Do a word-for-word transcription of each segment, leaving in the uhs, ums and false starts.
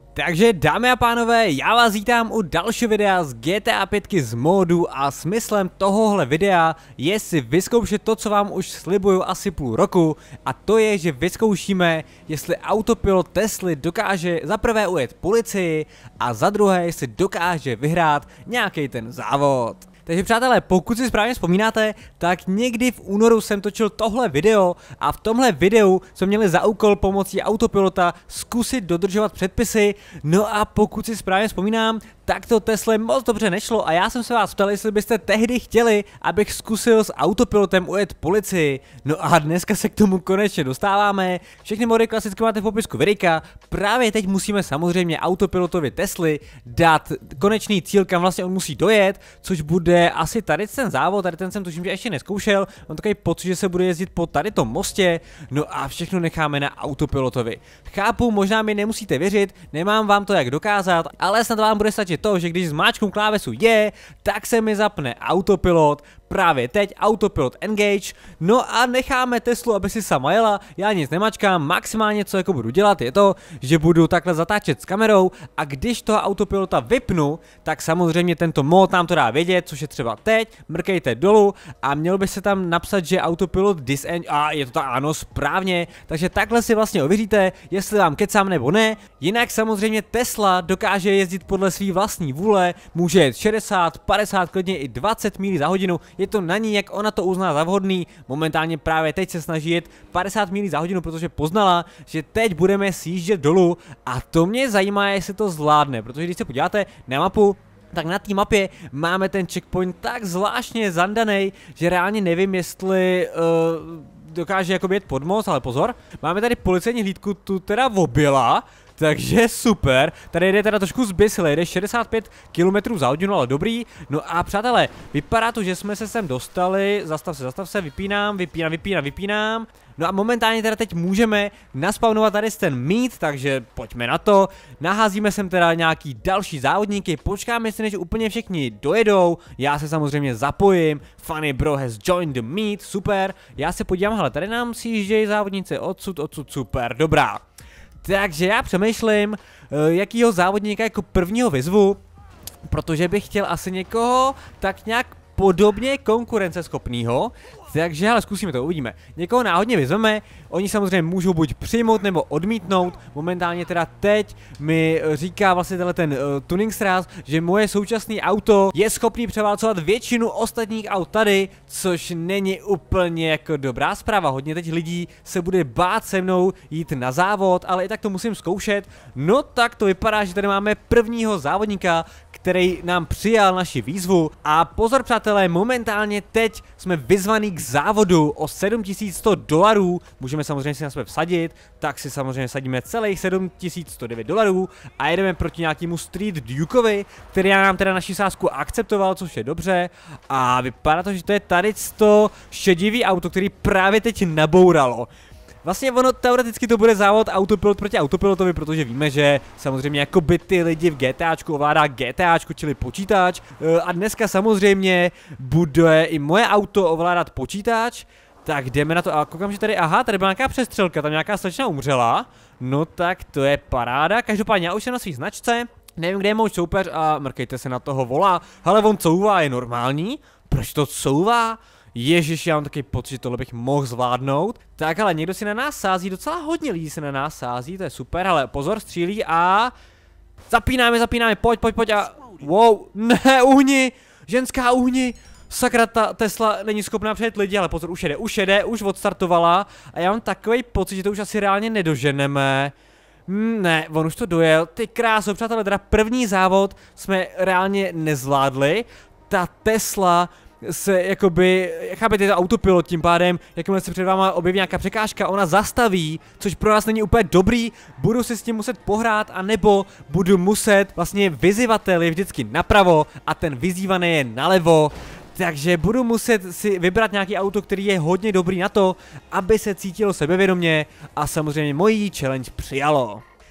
Takže dámy a pánové, já vás vítám u dalšího videa z G T A pět z módu a smyslem tohohle videa je si vyzkoušet to, co vám už slibuju asi půl roku, a to je, že vyzkoušíme, jestli autopilot Tesly dokáže za prvé ujet policii a za druhé, jestli dokáže vyhrát nějaký ten závod. Takže přátelé, pokud si správně vzpomínáte, tak někdy v únoru jsem točil tohle video a v tomhle videu jsme měli za úkol pomocí autopilota zkusit dodržovat předpisy. No a pokud si správně vzpomínám, tak to Tesle moc dobře nešlo a já jsem se vás ptal, jestli byste tehdy chtěli, abych zkusil s autopilotem ujet policii. No a dneska se k tomu konečně dostáváme. Všechny mody klasicky máte v popisku videa. Právě teď musíme samozřejmě autopilotovi Tesly dát konečný cíl, kam vlastně on musí dojet, což bude asi tady ten závod. Tady ten jsem tuším, že ještě neskoušel. Mám takový pocit, že se bude jezdit po tady tom mostě. No a všechno necháme na autopilotovi. Chápu, možná mi nemusíte věřit, nemám vám to jak dokázat, ale snad vám bude stačit to, že když zmáčknu klávesu je, tak se mi zapne autopilot. Právě teď autopilot engage, no a necháme Teslu, aby si sama jela, já nic nemačkám, maximálně co jako budu dělat je to, že budu takhle zatáčet s kamerou a když toho autopilota vypnu, tak samozřejmě tento mod nám to dá vědět, což je třeba teď, mrkejte dolů a měl by se tam napsat, že autopilot disengage, a je to tak, ano, správně, takže takhle si vlastně ověříte, jestli vám kecám nebo ne, jinak samozřejmě Tesla dokáže jezdit podle své vlastní vůle, může jet šedesát, padesát, klidně i dvacet mílí za hodinu. Je to na ní, jak ona to uzná za vhodný. Momentálně právě teď se snaží jet padesát mílí za hodinu, protože poznala, že teď budeme sjíždět dolů a to mě zajímá, jestli to zvládne, protože když se podíváte na mapu, tak na té mapě máme ten checkpoint tak zvláštně zandaný, že reálně nevím, jestli uh, dokáže jakoby jet pod most, ale pozor, máme tady policejní hlídku, tu teda objela. Takže super, tady jde teda trošku zbysle, jde šedesát pět kilometrů za hodinu, ale dobrý. No a přátelé, vypadá to, že jsme se sem dostali, zastav se, zastav se, vypínám, vypínám, vypínám, vypínám. No a momentálně teda teď můžeme naspawnovat tady ten mít, takže pojďme na to. Naházíme sem teda nějaký další závodníky, počkáme si, než úplně všichni dojedou. Já se samozřejmě zapojím, Funny Bro has joined the meet, super. Já se podívám, hele, tady nám sjíždějí závodníci odsud, odsud, super, dobrá. Takže já přemýšlím, jakýho závodníka jako prvního vyzvu, protože bych chtěl asi někoho tak nějak podobně konkurenceschopného. Takže ale zkusíme to, uvidíme. Někoho náhodně vyzveme, oni samozřejmě můžou buď přijmout nebo odmítnout. Momentálně teda teď mi říká vlastně tenhle ten uh, tuning stráz, že moje současné auto je schopný převálcovat většinu ostatních aut tady, což není úplně jako dobrá zpráva. Hodně teď lidí se bude bát se mnou jít na závod, ale i tak to musím zkoušet. No tak to vypadá, že tady máme prvního závodníka, který nám přijal naši výzvu. A pozor přátelé, momentálně teď jsme vyzvaný k závodu o sedm tisíc sto dolarů, můžeme samozřejmě si na sebe vsadit, tak si samozřejmě sadíme celých sedm tisíc sto devět dolarů a jedeme proti nějakému Street Dukeovi, který nám teda naši sázku akceptoval, což je dobře. A vypadá to, že to je tady to šedivý auto, který právě teď nabouralo. Vlastně ono teoreticky to bude závod autopilot proti autopilotovi, protože víme, že samozřejmě jakoby ty lidi v GTAčku ovládá GTAčku, čili počítač. A dneska samozřejmě bude i moje auto ovládat počítač. Tak jdeme na to a koukám, že tady, aha, tady byla nějaká přestřelka, tam nějaká slečna umřela. No tak to je paráda, každopádně já už jsem na svý značce, nevím, kde je můj soupeř a mrkejte se na toho vola. Hele, on couvá, je normální? Proč to couvá? Ježiš, já mám takový pocit, že tohle bych mohl zvládnout. Tak ale někdo si na nás sází, docela hodně lidí se na nás sází, to je super, ale pozor, střílí a... Zapínáme, zapínáme, pojď, pojď, pojď a... Wow, ne, uhni, ženská uhni. Sakra, ta Tesla není schopná přejet lidi, ale pozor, už jede, už jede, už odstartovala. A já mám takový pocit, že to už asi reálně nedoženeme. Hmm, ne, on už to dojel, ty kráso, přátelé, teda první závod jsme reálně nezvládli. Ta Tesla se jakoby, chápete, je to autopilot, tím pádem, jakmile se před váma objeví nějaká překážka, ona zastaví, což pro nás není úplně dobrý, budu si s tím muset pohrát, anebo budu muset, vlastně vyzývatel je vždycky napravo a ten vyzývaný je nalevo, takže budu muset si vybrat nějaký auto, který je hodně dobrý na to, aby se cítilo sebevědomě a samozřejmě mojí challenge přijalo.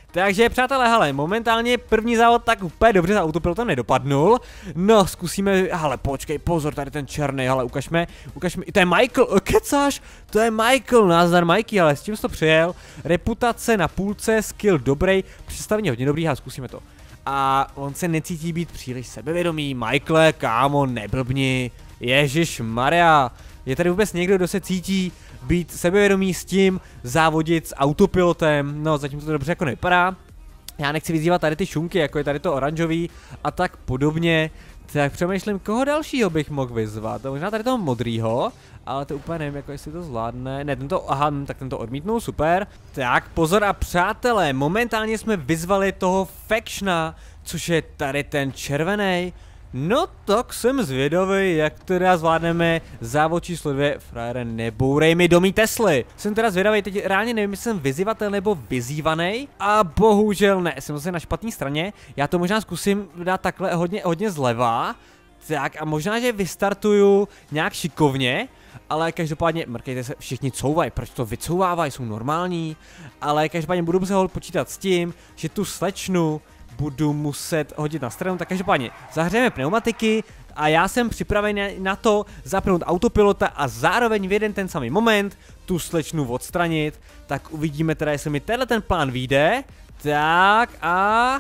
Takže přátelé, hele, momentálně první závod tak úplně dobře za autopilotem nedopadnul. No, zkusíme, hele, počkej, pozor, tady ten černý, hele, ukažme, ukažme, to je Michael, kecáš, to je Michael, názdar Mikey, ale s tím jsi to přijel. Reputace na půlce, skill dobrý, představení hodně dobrý, a zkusíme to. A on se necítí být příliš sebevědomý, Michaele, kámo, neblbni, Ježíš Maria, je tady vůbec někdo, kdo se cítí být sebevědomý s tím závodit s autopilotem, no zatím to dobře jako nevypadá. Já nechci vyzývat tady ty šunky, jako je tady to oranžový a tak podobně, tak přemýšlím, koho dalšího bych mohl vyzvat, možná tady toho modrýho, ale to úplně nevím, jako jestli to zvládne, ne, tento, aha, tak tento odmítnul, super. Tak pozor a přátelé, momentálně jsme vyzvali toho Factiona, což je tady ten červený. No tak jsem zvědavý, jak teda zvládneme závod číslo dvě, frajere, nebourej mi do mý Tesly. Jsem teda zvědavý, teď reálně nevím, jestli jsem vyzývatel nebo vyzývaný. A bohužel ne, jsem zase na špatné straně. Já to možná zkusím dát takhle hodně, hodně zleva. Tak a možná, že vystartuju nějak šikovně. Ale každopádně, mrkejte se, všichni couvají, proč to vycouvávají, jsou normální. Ale každopádně budu muset počítat s tím, že tu slečnu budu muset hodit na stranu, tak každopádně zahřejeme pneumatiky a já jsem připravený na to zapnout autopilota a zároveň v jeden ten samý moment tu slečnu odstranit, tak uvidíme teda, jestli mi tenhle ten plán vyjde. Tak a...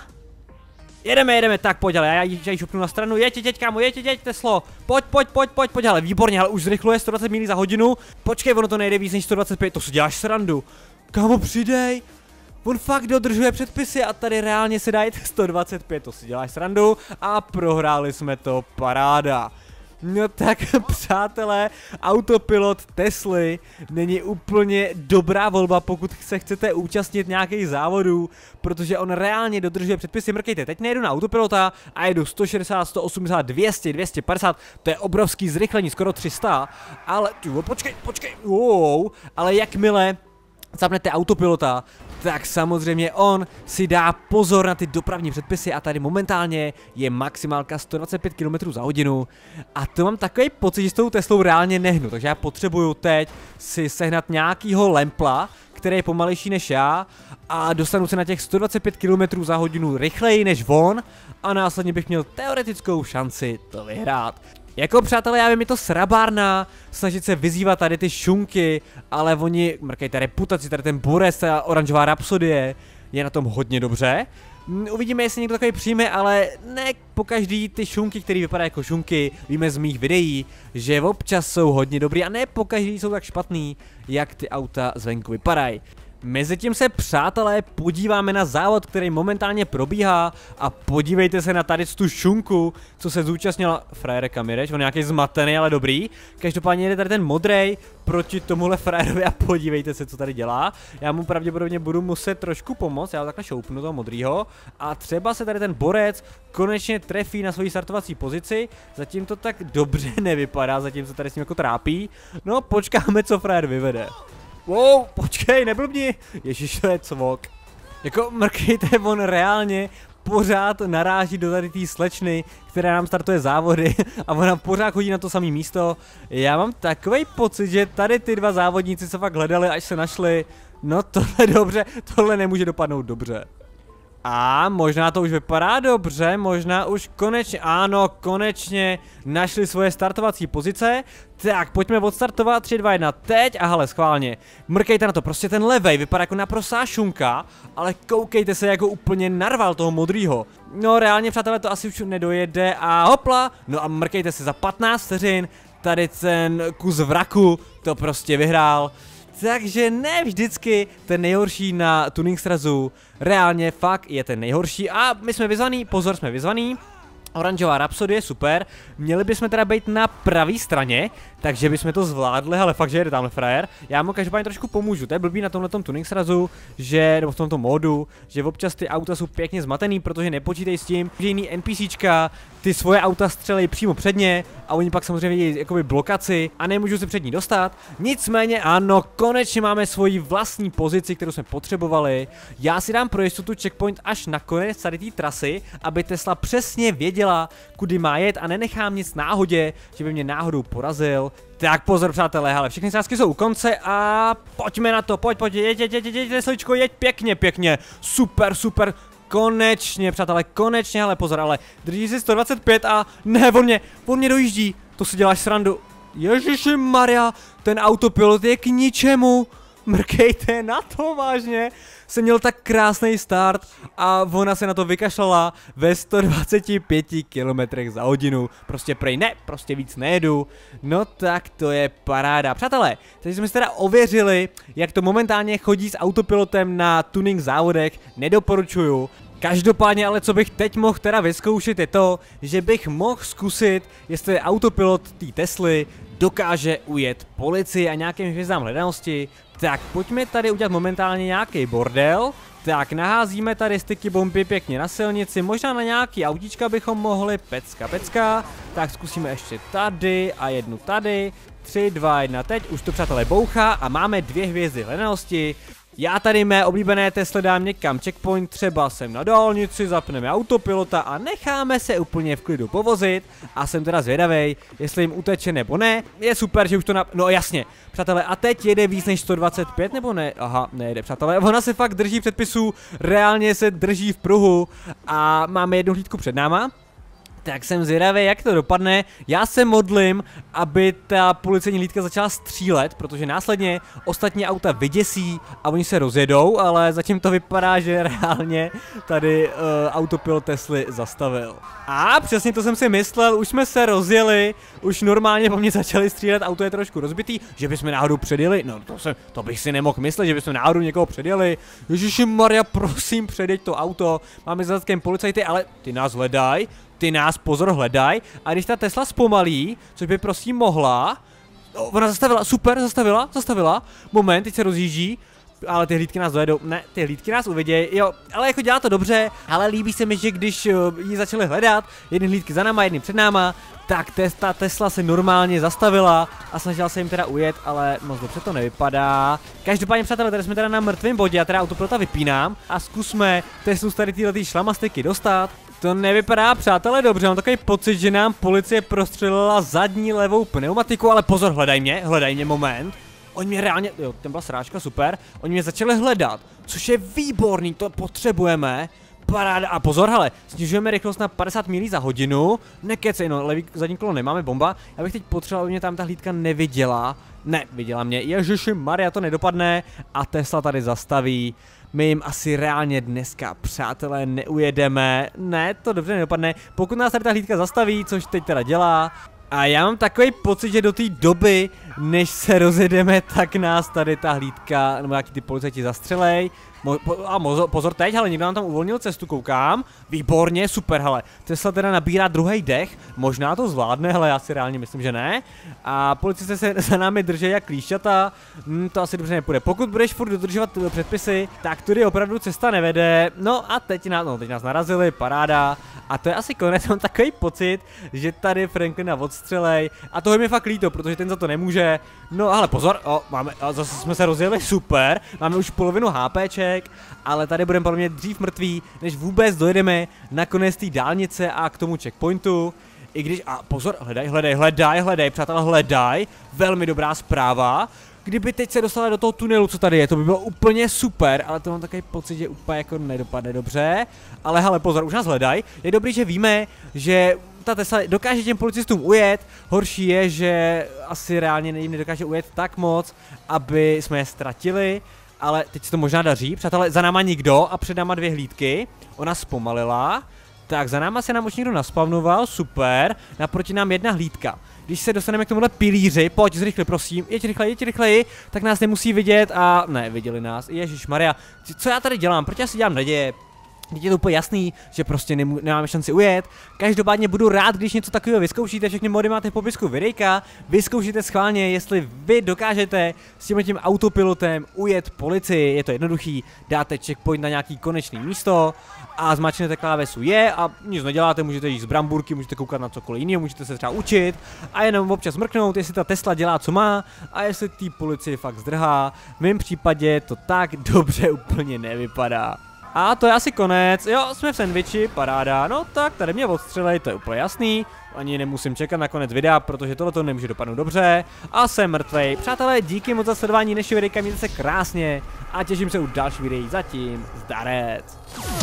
Jedeme, jedeme, tak pojď, ale já ji šupnu na stranu, jeď, jeď, kámo, jeď, jeď, Teslo, pojď, pojď, pojď, pojď, pojď, ale výborně, ale už zrychluje sto dvacet milí za hodinu, počkej, ono to nejde víc než sto dvacet pět, to si děláš srandu, kámo, přidej. On fakt dodržuje předpisy a tady reálně se dá jít sto dvacet pět, to si děláš srandu a prohráli jsme to, paráda. No tak přátelé, autopilot Tesly není úplně dobrá volba, pokud se chcete účastnit nějakých závodů, protože on reálně dodržuje předpisy. Mrkejte, teď nejedu na autopilota a jedu sto šedesát, sto osmdesát, dvě stě, dvě stě padesát, to je obrovský zrychlení, skoro tři sta, ale, tyjo, počkej, počkej, wow, ale jakmile zapnete autopilota, tak samozřejmě on si dá pozor na ty dopravní předpisy a tady momentálně je maximálka sto dvacet pět kilometrů za hodinu a to mám takový pocit, že s tou Teslou reálně nehnu, takže já potřebuju teď si sehnat nějakýho lempla, který je pomalejší než já a dostanu se na těch sto dvacet pět kilometrů za hodinu rychleji než on a následně bych měl teoretickou šanci to vyhrát. Jako přátelé, já vím, je to srabárna, snažit se vyzývat tady ty šunky, ale oni, mrkejte, reputaci, tady ten Borec, ta oranžová rapsodie, je na tom hodně dobře. Uvidíme, jestli někdo takový přijme, ale ne pokaždý ty šunky, které vypadají jako šunky, víme z mých videí, že občas jsou hodně dobrý a ne pokaždý jsou tak špatný, jak ty auta zvenku vypadají. Mezitím se, přátelé, podíváme na závod, který momentálně probíhá a podívejte se na tady tu šunku, co se zúčastnila frajere Kamireš, on je nějaký zmatený, ale dobrý. Každopádně jde tady ten modrej proti tomuhle frajerovi a podívejte se, co tady dělá. Já mu pravděpodobně budu muset trošku pomoct, já ho takhle šoupnu toho modrýho a třeba se tady ten Borec konečně trefí na svoji startovací pozici, zatím to tak dobře nevypadá, zatím se tady s ním jako trápí, no počkáme, co frajer vyvede. Wow, počkej, neblbni, ježiš, to je cvok. Jako mrkejte, on reálně pořád naráží do tady té slečny, která nám startuje závody a ona pořád chodí na to samé místo. Já mám takový pocit, že tady ty dva závodníci se fakt hledali, až se našli. No tohle dobře, tohle nemůže dopadnout dobře. A možná to už vypadá dobře, možná už konečně, ano, konečně našli svoje startovací pozice. Tak, pojďme odstartovat, tři, dva, jedna, teď a hele, schválně. Mrkejte na to, prostě ten levej vypadá jako naprostá šunka, ale koukejte se, jako úplně narval toho modrýho. No reálně, přátelé, to asi už nedojede a hopla, no a mrkejte se za patnáct vteřin, tady ten kus vraku to prostě vyhrál. Takže ne vždycky ten nejhorší na tuning srazu, reálně fakt je ten nejhorší a my jsme vyzvaný, pozor, jsme vyzvaný. Oranžová rapsodie, super, měli bychom teda být na pravé straně, takže bychom to zvládli, ale fakt, že jede tamhle frajer. Já mu každopádně trošku pomůžu, to je blbý na tomhletom tuning srazu, že, nebo v tomto módu, že občas ty auta jsou pěkně zmatený, protože nepočítej s tím, že jiný NPCčka ty svoje auta střelej přímo před ně a oni pak samozřejmě vidí jakoby blokaci a nemůžou se před ní dostat. Nicméně ano, konečně máme svoji vlastní pozici, kterou jsme potřebovali. Já si dám pro jistotu checkpoint až na konec tady té trasy, aby Tesla přesně věděla, kudy má jet a nenechám nic náhodě, že by mě náhodou porazil. Tak pozor, přátelé, ale všechny sázky jsou u konce a pojďme na to, pojď, pojď, jeď, jeď, jeď, jeď, Tesličko, jeď, pěkně, pěkně, super, super, konečně, přátelé, konečně, ale pozor, ale drží si sto dvacet pět a ne, on mě, on mě dojíždí, to si děláš srandu, Ježiši Maria, ten autopilot je k ničemu, mrkejte na to, vážně, jsem měl tak krásný start a ona se na to vykašlala ve sto dvacet pět kilometrech za hodinu, prostě prej ne, prostě víc nejedu, no tak to je paráda, přátelé, takže jsme si teda ověřili, jak to momentálně chodí s autopilotem na tuning závodech, nedoporučuju. Každopádně ale co bych teď mohl teda vyzkoušet je to, že bych mohl zkusit, jestli autopilot té Tesly dokáže ujet policii a nějakým hvězdám hledanosti. Tak pojďme tady udělat momentálně nějaký bordel. Tak naházíme tady styky bomby pěkně na silnici, možná na nějaký autíčka bychom mohli, pecka, pecka. Tak zkusíme ještě tady a jednu tady, tři, dva, jedna, teď, už to přátelé bouchá a máme dvě hvězdy hledanosti. Já tady mé oblíbené Tesla dám někam checkpoint, třeba sem na dálnici, zapneme autopilota a necháme se úplně v klidu povozit. A jsem teda zvědavej, jestli jim uteče nebo ne. Je super, že už to na... No jasně, přátelé, a teď jede víc než sto dvacet pět nebo ne? Aha, nejde, přátelé, ona se fakt drží předpisů, reálně se drží v pruhu a máme jednu hlídku před náma. Tak jsem zvědavý, jak to dopadne. Já se modlím, aby ta policejní hlídka začala střílet, protože následně ostatní auta vyděsí a oni se rozjedou, ale zatím to vypadá, že reálně tady uh, autopilot Tesly zastavil. A přesně to jsem si myslel, už jsme se rozjeli, už normálně po mně začali střílet, auto je trošku rozbitý, že bychom náhodou předjeli, no to, jsem, to bych si nemohl myslet, že bychom náhodou někoho předjeli. Ježiši Maria, prosím, předjeď to auto, máme za zadkem policajty, ale ty nás hledaj. Ty nás pozor hledaj a když ta Tesla zpomalí, což by prosím mohla, ona zastavila, super, zastavila, zastavila, moment, teď se rozjíždí, ale ty hlídky nás dojedou, ne, ty hlídky nás uvidějí, jo, ale jako dělá to dobře, ale líbí se mi, že když ji začali hledat, jedny hlídky za náma, jedny před náma, tak ta Tesla se normálně zastavila a snažila se jim teda ujet, ale moc dobře to nevypadá. Každopádně, přátelé, tady jsme teda na mrtvém bodě, já teda autopilota vypínám a zkusme Teslu z tady tyhle šlamastiky dostat. To nevypadá, přátelé, dobře, mám takový pocit, že nám policie prostřelila zadní levou pneumatiku, ale pozor, hledaj mě, hledaj mě, moment. Oni mě reálně, jo, ten byla srážka, super, oni mě začali hledat, což je výborný, to potřebujeme. Paráda, a pozor, hele, snižujeme rychlost na padesát milí za hodinu, nekecej, no, levý zadní kolo nemáme, bomba, já bych teď potřeboval, aby mě tam ta hlídka neviděla, ne, viděla mě, ježiši Maria, to nedopadne a Tesla tady zastaví. My jim asi reálně dneska, přátelé, neujedeme, ne, to dobře nedopadne, pokud nás tady ta hlídka zastaví, což teď teda dělá. A já mám takový pocit, že do té doby, než se rozjedeme, tak nás tady ta hlídka, nebo nějaký ty policajti zastřelej. Mo po a mozo pozor teď, ale někdo nám tam uvolnil cestu, koukám. Výborně, super, hele. Tesla teda nabírá druhý dech, možná to zvládne, ale já si reálně myslím, že ne. A policisté se za námi drží jak klíšťata, hm, to asi dobře nepůjde. Pokud budeš furt dodržovat předpisy, tak tudy opravdu cesta nevede. No a teď nás, no, teď nás narazili, paráda. A to je asi konec, mám takový pocit, že tady Franklina odstřelej. A toho je mi fakt líto, protože ten za to nemůže. No ale pozor, o, máme, o, zase jsme se rozjeli, super. Máme už polovinu HPček, ale tady budeme podle mě dřív mrtví, než vůbec dojedeme na konec té dálnice a k tomu checkpointu. I když, a pozor, hledaj, hledaj, hledaj, hledaj, přátelé, hledaj. Velmi dobrá zpráva. Kdyby teď se dostala do toho tunelu, co tady je, to by bylo úplně super, ale to mám takový pocit, že úplně jako nedopadne dobře. Ale hele, pozor, už nás hledaj. Je dobrý, že víme, že ta Tesla dokáže těm policistům ujet. Horší je, že asi reálně jim nedokáže ujet tak moc, aby jsme je ztratili. Ale teď se to možná daří, přátelé, za náma nikdo a před náma dvě hlídky. Ona zpomalila. Tak za náma se nám už někdo naspavnoval, super. Naproti nám jedna hlídka. Když se dostaneme k tomuhle pilíři, pojď zrychle, prosím, jeď rychleji, jeď rychleji, tak nás nemusí vidět a ne, viděli nás, ježišmarja, co já tady dělám, proč já si dělám naděje? Teď je to úplně jasný, že prostě nemů- nemáme šanci ujet. Každopádně budu rád, když něco takového vyzkoušíte, všechny mody máte v popisku videjka. Vyzkoušíte schválně, jestli vy dokážete s tím tím autopilotem ujet policii. Je to jednoduchý, dáte checkpoint na nějaký konečný místo a zmačknete klávesu je a nic neděláte, můžete jít z bramburky, můžete koukat na cokoliv jiného, můžete se třeba učit a jenom občas mrknout, jestli ta Tesla dělá, co má a jestli tý policii fakt zdrhá. V mém případě to tak dobře úplně nevypadá. A to je asi konec, jo, jsme v sendviči, paráda, no tak tady mě odstřelej, to je úplně jasný, ani nemusím čekat na konec videa, protože tohleto nemůže dopadnout dobře a jsem mrtvej. Přátelé, díky moc za sledování dnešního videa, mějte se krásně a těším se u dalších videí, zatím zdarec.